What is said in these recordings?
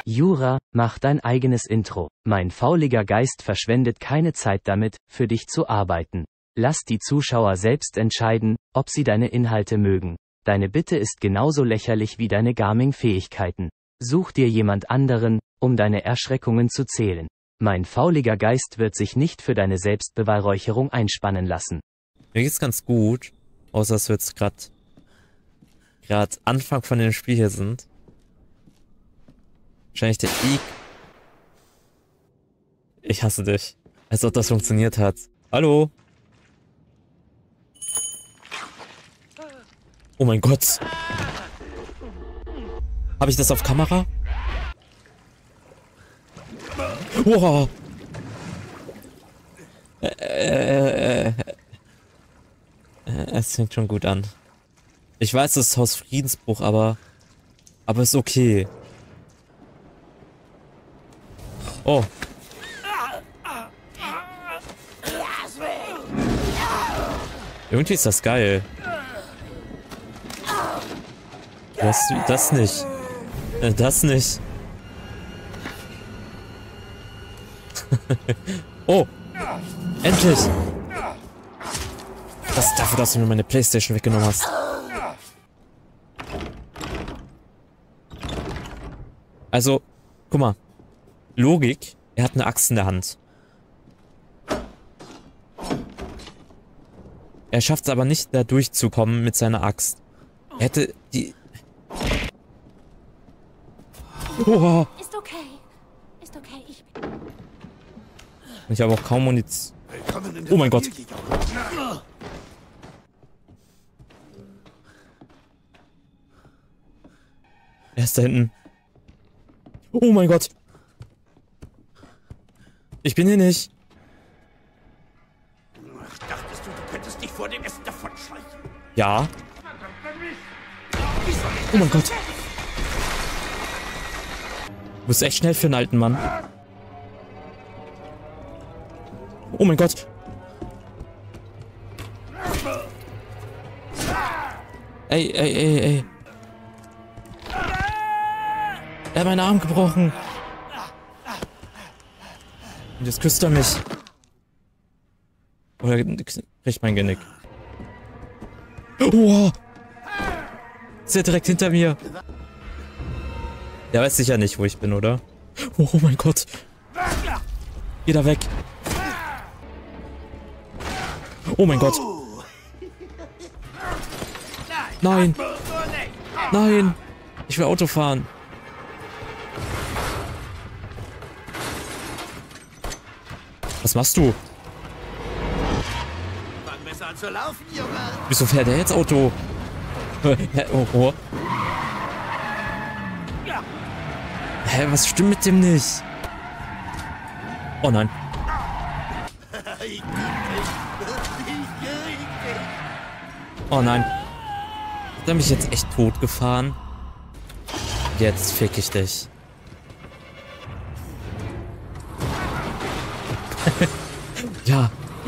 Jura, mach dein eigenes Intro. Mein fauliger Geist verschwendet keine Zeit damit, für dich zu arbeiten. Lass die Zuschauer selbst entscheiden, ob sie deine Inhalte mögen. Deine Bitte ist genauso lächerlich wie deine Gaming-Fähigkeiten. Such dir jemand anderen, um deine Erschreckungen zu zählen. Mein fauliger Geist wird sich nicht für deine Selbstbeweihräucherung einspannen lassen. Mir geht's ganz gut, außer dass wir jetzt gerade Anfang von dem Spiel hier sind. Wahrscheinlich der Ich hasse dich. Als ob das funktioniert hat. Hallo? Oh mein Gott. Habe ich das auf Kamera? Wow. Es fängt schon gut an. Ich weiß, das ist Haus Friedensbruch, aber ist okay. Oh. Irgendwie ist das geil. Das nicht. Das nicht. Oh. Endlich. Das ist dafür, dass du mir meine Playstation weggenommen hast. Also, guck mal. Logik, er hat eine Axt in der Hand. Er schafft es aber nicht, da durchzukommen mit seiner Axt. Er hätte die... Oha. Ist okay. Ist okay, Ich habe auch kaum Munition. Oh mein Gott. Er ist da hinten. Oh mein Gott. Ich bin hier nicht. Dachtest du, du könntest dich vor dem Essen davonschleichen? Ja. Oh mein Gott. Du bist echt schnell für einen alten Mann. Oh mein Gott. Ey. Er hat meinen Arm gebrochen. Und jetzt küsst er mich. Oder kriegt mein Genick. Oh! Ist er direkt hinter mir? Der weiß sicher nicht, wo ich bin, oder? Oh mein Gott. Geh da weg. Oh mein Gott. Nein. Nein. Ich will Auto fahren. Was machst du? Fang besser an zu laufen, Junge. Wieso fährt er jetzt Auto? Oh. Hä, was stimmt mit dem nicht? Oh nein. Oh nein. Hat er mich jetzt echt tot gefahren? Jetzt fick ich dich. Ja.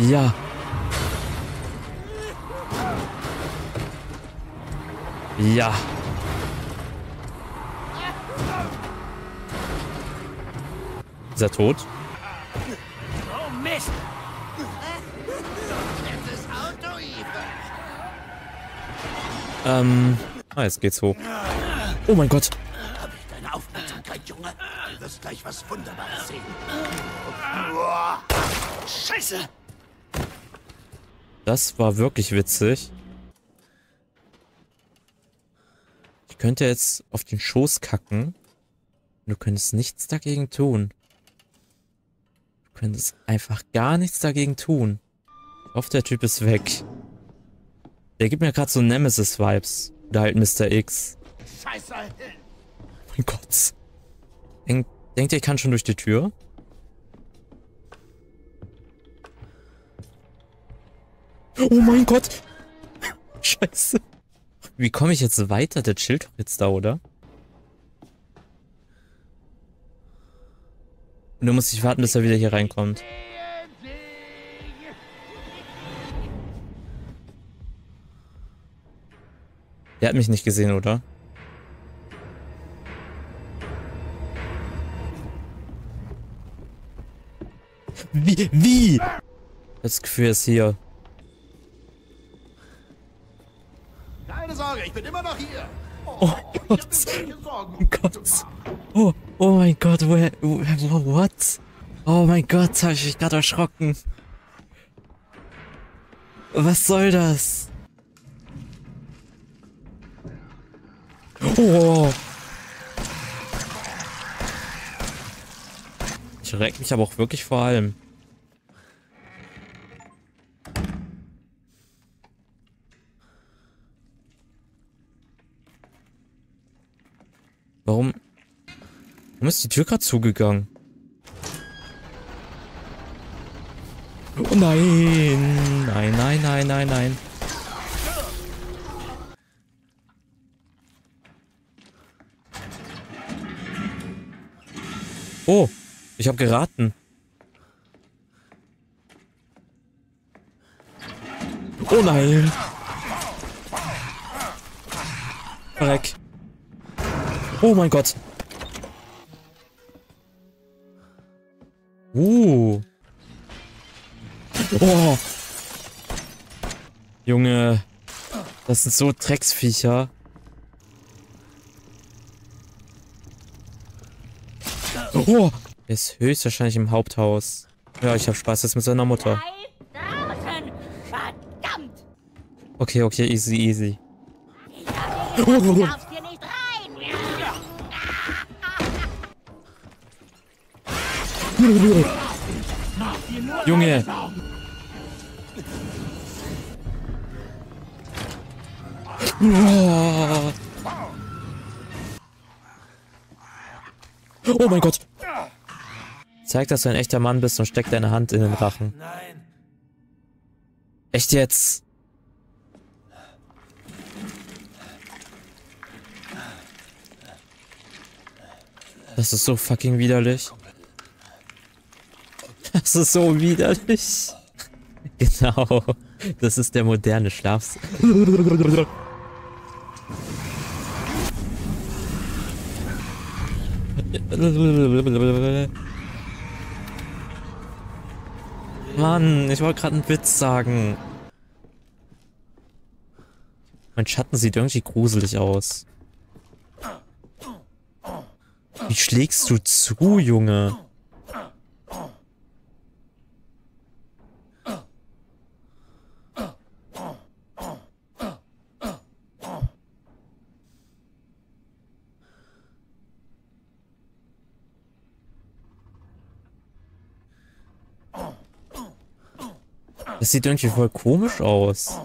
Ja. Ist er tot? Oh Mist. Nettes Auto, Eva. Jetzt geht's hoch. Oh mein Gott. Hab ich deine Aufmerksamkeit, Junge? Du wirst gleich was Wunderbares sehen. Scheiße! Das war wirklich witzig. Ich könnte jetzt auf den Schoß kacken. Und du könntest nichts dagegen tun. Du könntest einfach gar nichts dagegen tun. Ich hoffe, der Typ ist weg. Der gibt mir gerade so Nemesis-Vibes. Oder halt Mr. X. Scheiße! Oh mein Gott. Denkt ihr, ich kann schon durch die Tür? Oh mein Gott! Scheiße. Wie komme ich jetzt weiter? Der chillt doch jetzt da, oder? Und du musst nicht warten, bis er wieder hier reinkommt. Der hat mich nicht gesehen, oder? Wie? Das Gefühl ist hier. Keine Sorge, ich bin immer noch hier. Oh Gott. Oh Gott. Oh mein Gott, what? Oh mein Gott, habe ich mich gerade erschrocken. Was soll das? Oh. Ich reck mich aber auch wirklich vor allem. Warum ist die Tür gerade zugegangen? Oh nein! Nein, nein, nein, nein, nein. Oh, ich habe geraten. Oh nein! Verreck. Oh mein Gott. Oh. Junge. Das sind so Drecksviecher. Oh. Er ist höchstwahrscheinlich im Haupthaus. Ja, ich hab Spaß jetzt mit seiner Mutter. Verdammt! Okay, okay, easy, easy. Du darfst hier nicht rein! Junge. Oh mein Gott. Zeig, dass du ein echter Mann bist und steck deine Hand in den Rachen. Nein. Echt jetzt? Das ist so fucking widerlich. Das ist so widerlich. Genau. Das ist der moderne Schlafs. Mann, ich wollte gerade einen Witz sagen. Mein Schatten sieht irgendwie gruselig aus. Wie schlägst du zu, Junge? Das sieht irgendwie voll komisch aus.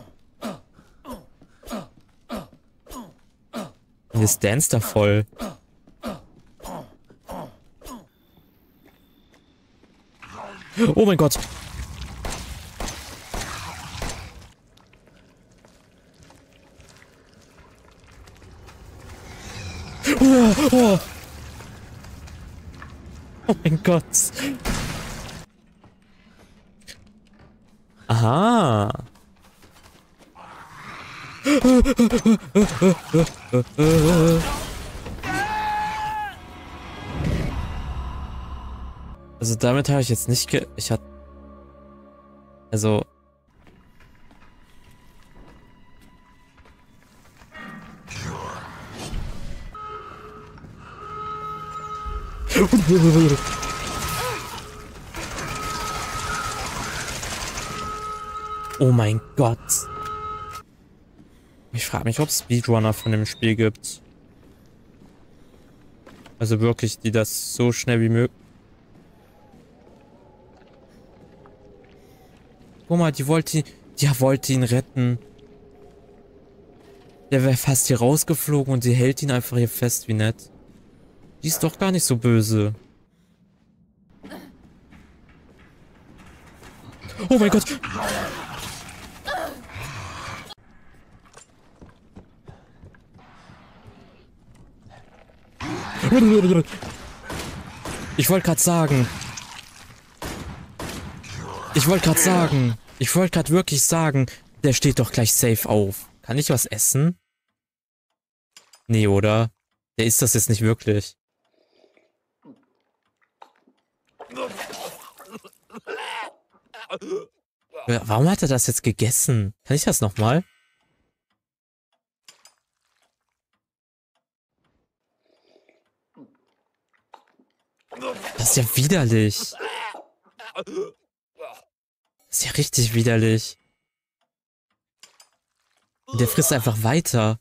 Und das danst da voll. Oh mein Gott. Oh mein Gott. Aha. Also damit habe ich jetzt nicht ich hatte... Also... Oh mein Gott. Ich frage mich, ob es Speedrunner von dem Spiel gibt. Also wirklich, die das so schnell wie möglich... Guck mal, die wollte ihn retten. Der wäre fast hier rausgeflogen und sie hält ihn einfach hier fest, wie nett. Die ist doch gar nicht so böse. Oh mein Gott. Ich wollte gerade sagen. Ich wollte gerade wirklich sagen, der steht doch gleich safe auf. Kann ich was essen? Nee, oder? Der isst das jetzt nicht wirklich. Warum hat er das jetzt gegessen? Kann ich das nochmal? Das ist ja widerlich. Das ist ja richtig widerlich. Und der frisst einfach weiter.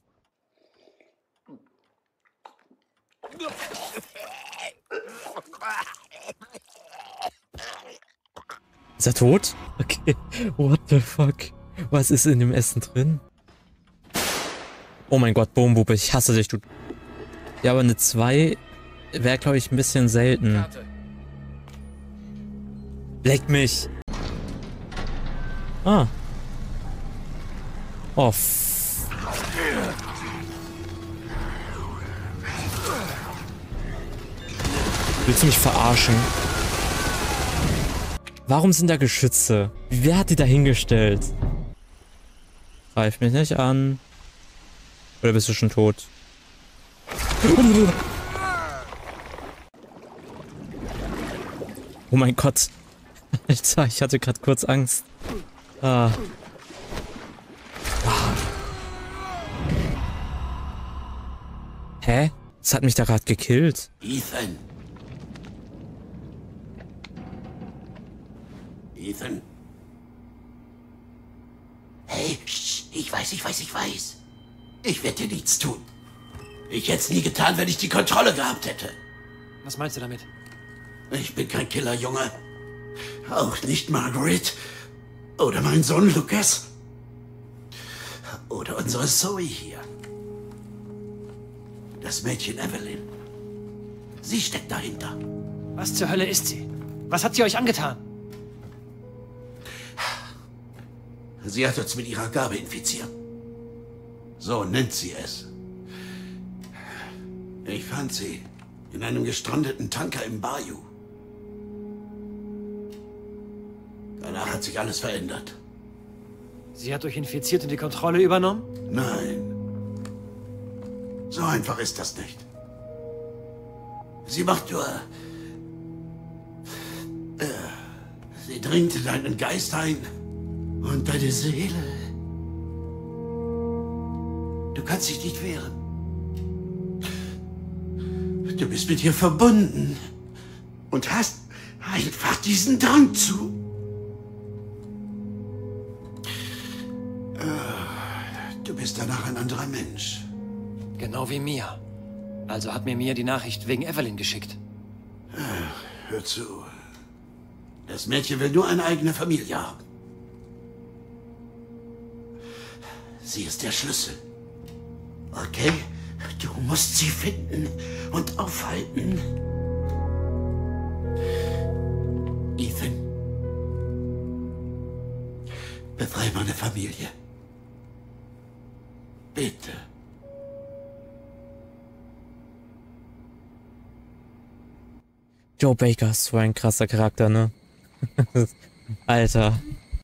Ist er tot? Okay. What the fuck? Was ist in dem Essen drin? Oh mein Gott, Bombube, ich hasse dich, du. Ja, aber eine 2 wäre, glaube ich, ein bisschen selten. Leck mich. Ah. Oh. Willst du mich verarschen? Warum sind da Geschütze? Wer hat die da hingestellt? Greif mich nicht an. Oder bist du schon tot? Oh mein Gott. Alter, ich hatte gerade kurz Angst. Ah. Hä? Das hat mich da gerade gekillt. Ethan. Ethan. Hey, ich weiß. Ich werde dir nichts tun. Ich hätte es nie getan, wenn ich die Kontrolle gehabt hätte. Was meinst du damit? Ich bin kein Killerjunge. Auch nicht Margaret. Oder mein Sohn Lucas. Oder unsere Zoe hier. Das Mädchen Evelyn. Sie steckt dahinter. Was zur Hölle ist sie? Was hat sie euch angetan? Sie hat uns mit ihrer Gabe infiziert. So nennt sie es. Ich fand sie in einem gestrandeten Tanker im Bayou. Danach hat sich alles verändert. Sie hat euch infiziert und die Kontrolle übernommen? Nein. So einfach ist das nicht. Sie macht nur... sie dringt in deinen Geist ein und deine Seele. Du kannst dich nicht wehren. Du bist mit ihr verbunden und hast einfach diesen Drang zu. Du bist danach ein anderer Mensch. Genau wie Mia. Also hat mir Mia die Nachricht wegen Evelyn geschickt. Hör zu. Das Mädchen will nur eine eigene Familie haben. Sie ist der Schlüssel. Okay? Du musst sie finden und aufhalten. Ethan. Befreie meine Familie. Bitte. Joe Baker ist so ein krasser Charakter, ne? Alter.